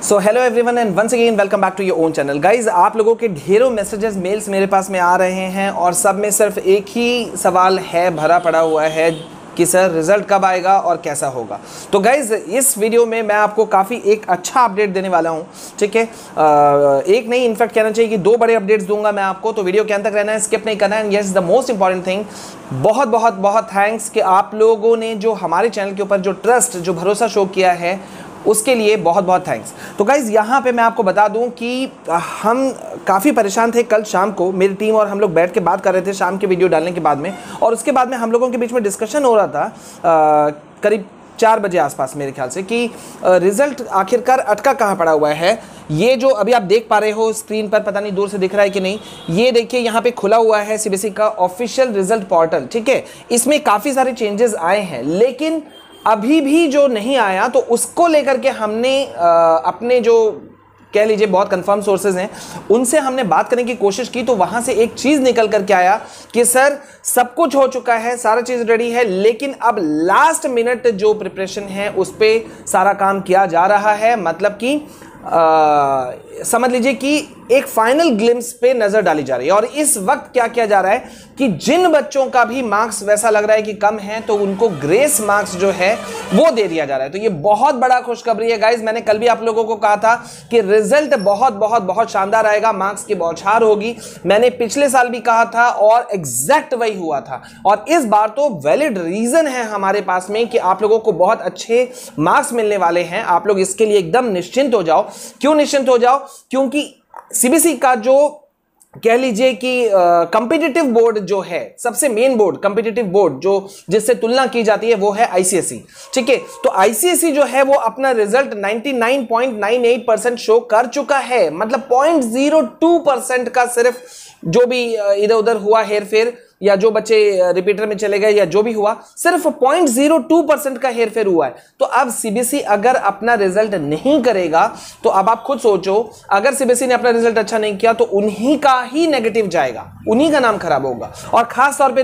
So hello everyone and once again welcome back to your own channel. Guys, आप लोगों के ढेरों messages mails मेरे पास में आ रहे हैं और सब में सिर्फ एक ही सवाल है भरा पड़ा हुआ है कि सर रिजल्ट कब आएगा और कैसा होगा। तो गाइज, इस वीडियो में मैं आपको काफ़ी एक अच्छा अपडेट देने वाला हूँ। ठीक है, एक नहीं, इनफैक्ट कहना चाहिए कि दो बड़े अपडेट्स दूंगा मैं आपको। तो वीडियो के अंत तक रहना है, स्किप नहीं करना है। And yes, the most important thing, बहुत बहुत बहुत थैंक्स कि आप लोगों ने जो हमारे चैनल के ऊपर जो ट्रस्ट, जो भरोसा शो किया है, उसके लिए बहुत बहुत थैंक्स। तो गाइज़, यहाँ पे मैं आपको बता दूं कि हम काफ़ी परेशान थे। कल शाम को मेरी टीम और हम लोग बैठ के बात कर रहे थे शाम के वीडियो डालने के बाद में, और उसके बाद में हम लोगों के बीच में डिस्कशन हो रहा था करीब 4 बजे आसपास मेरे ख्याल से, कि रिज़ल्ट आखिरकार अटका कहाँ पड़ा हुआ है। ये जो अभी आप देख पा रहे हो स्क्रीन पर, पता नहीं दूर से दिख रहा है कि नहीं, ये देखिए यहाँ पे खुला हुआ है सीबीएसई का ऑफिशियल रिजल्ट पोर्टल। ठीक है, इसमें काफ़ी सारे चेंजेस आए हैं, लेकिन अभी भी जो नहीं आया तो उसको लेकर के हमने अपने जो कह लीजिए बहुत कंफर्म सोर्सेज हैं उनसे हमने बात करने की कोशिश की। तो वहां से एक चीज निकल करके आया कि सर सब कुछ हो चुका है, सारा चीज रेडी है, लेकिन अब लास्ट मिनट जो प्रिपरेशन है उस पर सारा काम किया जा रहा है। मतलब कि समझ लीजिए कि एक फाइनल ग्लिम्स पे नजर डाली जा रही है। और इस वक्त क्या किया जा रहा है कि जिन बच्चों का भी मार्क्स वैसा लग रहा है कि कम है, तो उनको ग्रेस मार्क्स जो है वो दे दिया जा रहा है। तो ये बहुत बड़ा खुशखबरी है गाइज। मैंने कल भी आप लोगों को कहा था कि रिजल्ट बहुत बहुत बहुत शानदार आएगा, मार्क्स की बौछार होगी। मैंने पिछले साल भी कहा था और एग्जैक्ट वही हुआ था। और इस बार तो वैलिड रीजन है हमारे पास में कि आप लोगों को बहुत अच्छे मार्क्स मिलने वाले हैं। आप लोग इसके लिए एकदम निश्चिंत हो जाओ। क्यों निश्चिंत हो जाओ? क्योंकि सीबीएसई का जो कह लीजिए कि कॉम्पिटिटिव बोर्ड जो है, सबसे मेन बोर्ड, कॉम्पिटिटिव बोर्ड जो जिससे तुलना की जाती है, वो है आईसीएसई। ठीक है, तो आईसीएसई जो है वो अपना रिजल्ट 99.98% शो कर चुका है। मतलब 0.02% का सिर्फ जो भी इधर उधर हुआ हेर फेर, या जो बच्चे रिपीटर में चले गए, या जो भी हुआ, सिर्फ 0.02% का हेर फेर हुआ है। तो अब सीबीएसई अगर अपना रिजल्ट नहीं करेगा, तो अब आप खुद सोचो, अगर सीबीएसई ने अपना रिजल्ट अच्छा नहीं किया तो उन्हीं का ही नेगेटिव जाएगा, उन्हीं का नाम खराब होगा। और खास तौर पे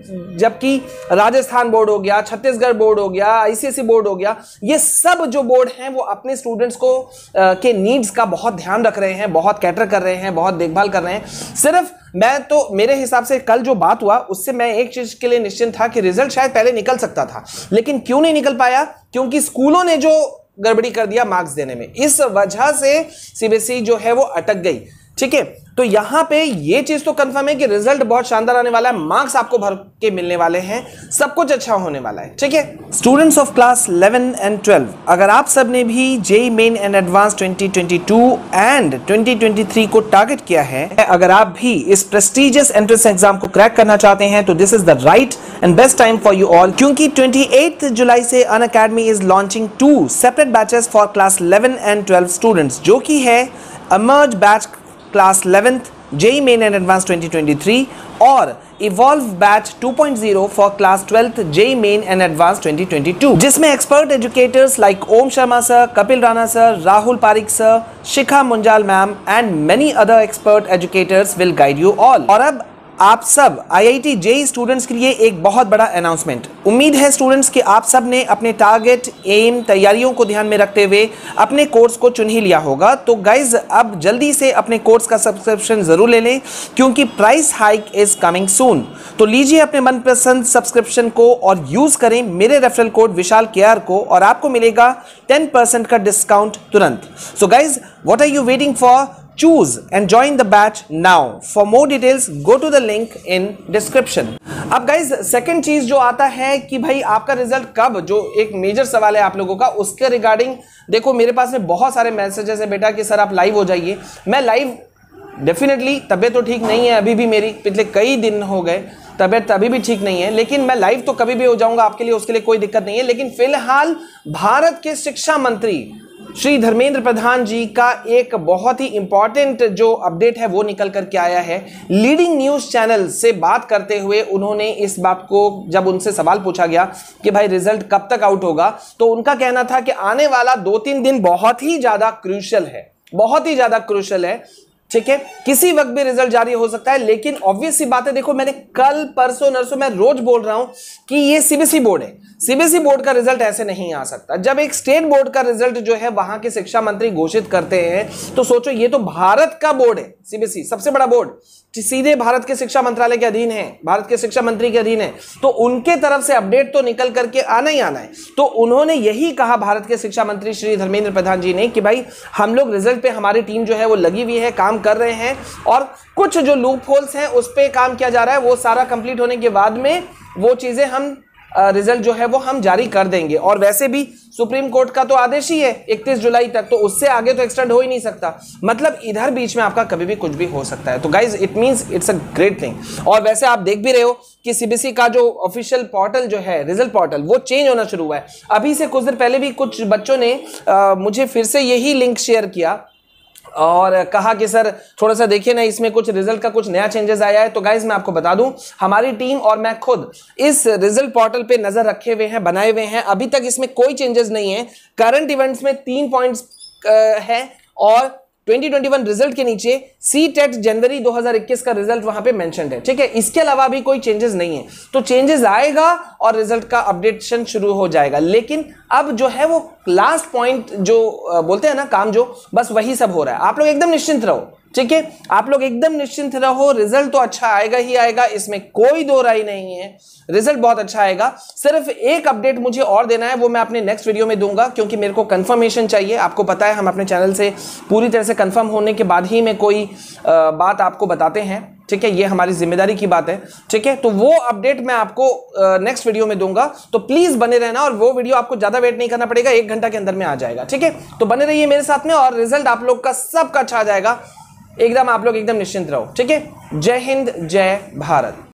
जबकि राजस्थान बोर्ड हो गया, छत्तीसगढ़ बोर्ड हो गया, आईसीएसई बोर्ड हो गया, ये सब जो बोर्ड हैं वो अपने स्टूडेंट्स को के नीड्स का बहुत ध्यान रख रहे हैं, बहुत कैटर कर रहे हैं, बहुत देखभाल कर रहे हैं। सिर्फ मैं तो मेरे हिसाब से कल जो बात हुआ उससे मैं एक चीज के लिए निश्चिंत था कि रिजल्ट शायद पहले निकल सकता था, लेकिन क्यों नहीं निकल पाया? क्योंकि स्कूलों ने जो गड़बड़ी कर दिया मार्क्स देने में, इस वजह से सीबीएसई जो है वो अटक गई। ठीक है, तो यहां पे ये चीज तो कंफर्म है कि रिजल्ट बहुत शानदार आने वाला है, मार्क्स आपको भर के मिलने वाले हैं, सब कुछ अच्छा होने वाला है। ठीक है, स्टूडेंट्स ऑफ क्लास 11 एंड 12, अगर आप सब ने भी JEE main and advance 2022 and 2023 को टारगेट किया है, अगर आप भी इस प्रेस्टिजियस एंट्रेंस एग्जाम को क्रैक करना चाहते हैं, तो this is the right and best time for you all. क्योंकि 28 जुलाई से Unacademy is launching 2 separate batches for class 11 and 12 students, जो कि है emerge batch class 11th JEE main and advance 2023 और evolve batch 2.0 for class 12th JEE main and advance 2022, जिसमें expert educators like Om Sharma sir, Kapil Rana sir, Rahul Pareek sir, Shikha Munjal ma'am and many other expert educators will guide you all. और अब आप सब IIT JEE students के लिए एक बहुत बड़ा अनाउंसमेंट। उम्मीद है स्टूडेंट्स कि आप सब ने अपने टारगेट, एम, तैयारियों को ध्यान में रखते हुए अपने कोर्स को चुन ही लिया होगा। तो गाइज, अब जल्दी से अपने कोर्स का सब्सक्रिप्शन जरूर ले लें, क्योंकि price hike is coming soon. तो लीजिए अपने मनपसंद सब्सक्रिप्शन को और यूज करें मेरे रेफरल कोड विशाल केआर को, और आपको मिलेगा 10% का डिस्काउंट तुरंत। So guys, what are you waiting for? Choose and join the batch now. For more details, go to the link in description. अब गाइज, सेकंड चीज जो आता है कि भाई आपका रिजल्ट कब, जो एक मेजर सवाल है आप लोगों का, उसके रिगार्डिंग देखो मेरे पास में बहुत सारे मैसेजेस है बेटा कि सर आप लाइव हो जाइए। मैं लाइव डेफिनेटली, तबीयत तो ठीक नहीं है अभी भी मेरी, पिछले कई दिन हो गए तबीयत अभी भी ठीक नहीं है, लेकिन मैं लाइव तो कभी भी हो जाऊंगा आपके लिए, उसके लिए कोई दिक्कत नहीं है। लेकिन फिलहाल भारत के शिक्षा मंत्री श्री धर्मेंद्र प्रधान जी का एक बहुत ही इंपॉर्टेंट जो अपडेट है वो निकल करके आया है। लीडिंग न्यूज चैनल से बात करते हुए उन्होंने इस बात को, जब उनसे सवाल पूछा गया कि भाई रिजल्ट कब तक आउट होगा, तो उनका कहना था कि आने वाला 2-3 दिन बहुत ही ज्यादा क्रूशियल है, बहुत ही ज्यादा क्रूशियल है। ठीक है, किसी वक्त भी रिजल्ट जारी हो सकता है। लेकिन ऑब्वियस सी बात है, देखो मैंने कल परसों नरसों मैं रोज बोल रहा हूं कि ये सीबीएसई बोर्ड है, सीबीएसई बोर्ड का रिजल्ट ऐसे नहीं आ सकता। जब एक स्टेट बोर्ड का रिजल्ट जो है वहां के शिक्षा मंत्री घोषित करते हैं तो सोचो, ये तो भारत का बोर्ड है, सीबीएसई सबसे बड़ा बोर्ड, सीधे भारत के शिक्षा मंत्रालय के अधीन है, भारत के शिक्षा मंत्री के अधीन है, तो उनके तरफ से अपडेट तो निकल करके आना ही आना है। तो उन्होंने यही कहा, भारत के शिक्षा मंत्री श्री धर्मेंद्र प्रधान जी ने, कि भाई हम लोग रिजल्ट पे, हमारी टीम जो है वो लगी हुई है, काम कर रहे हैं, और कुछ जो लूप होल्स हैं उस पर काम किया जा रहा है। वो सारा कंप्लीट होने के बाद में वो चीजें हम रिजल्ट जो है वो हम जारी कर देंगे। और वैसे भी सुप्रीम कोर्ट का तो आदेश ही है 31 जुलाई तक, तो उससे आगे तो एक्सटेंड हो ही नहीं सकता। मतलब इधर बीच में आपका कभी भी कुछ भी हो सकता है। तो guys it means it's a great thing. और वैसे आप देख भी रहे हो कि सीबीएसई का जो ऑफिशियल पोर्टल जो है, रिजल्ट पोर्टल, वो चेंज होना शुरू हुआ है। अभी से कुछ देर पहले भी कुछ बच्चों ने मुझे फिर से यही लिंक शेयर किया और कहा कि सर थोड़ा सा देखिए ना, इसमें कुछ रिजल्ट का कुछ नया चेंजेस आया है। तो गाइज मैं आपको बता दूं, हमारी टीम और मैं खुद इस रिजल्ट पोर्टल पे नजर रखे हुए हैं, बनाए हुए हैं। अभी तक इसमें कोई चेंजेस नहीं है। करंट इवेंट्स में 3 पॉइंट्स है और 2021 रिजल्ट के नीचे सीटेट जनवरी 2021 का रिजल्ट वहां पे मेंशन्ड है। ठीक है, इसके अलावा भी कोई चेंजेस नहीं है। तो चेंजेस आएगा और रिजल्ट का अपडेशन शुरू हो जाएगा। लेकिन अब जो है वो लास्ट पॉइंट जो बोलते हैं ना काम, जो बस वही सब हो रहा है। आप लोग एकदम निश्चिंत रहो, ठीक है, आप लोग एकदम निश्चिंत रहो। रिजल्ट तो अच्छा आएगा ही आएगा, इसमें कोई दो राय नहीं है। रिजल्ट बहुत अच्छा आएगा। सिर्फ एक अपडेट मुझे और देना है, वो मैं अपने नेक्स्ट वीडियो में दूंगा, क्योंकि मेरे को कंफर्मेशन चाहिए। आपको पता है हम अपने चैनल से पूरी तरह से कंफर्म होने के बाद ही में कोई बात आपको बताते हैं। ठीक है, ये हमारी जिम्मेदारी की बात है। ठीक है, तो वो अपडेट मैं आपको नेक्स्ट वीडियो में दूंगा, तो प्लीज बने रहना। और वो वीडियो आपको ज्यादा वेट नहीं करना पड़ेगा, 1 घंटा के अंदर में आ जाएगा। ठीक है, तो बने रहिए मेरे साथ में और रिजल्ट आप लोग का सबका अच्छा आ जाएगा। एकदम आप लोग एकदम निश्चिंत रहो। ठीक है, जय हिंद, जय भारत।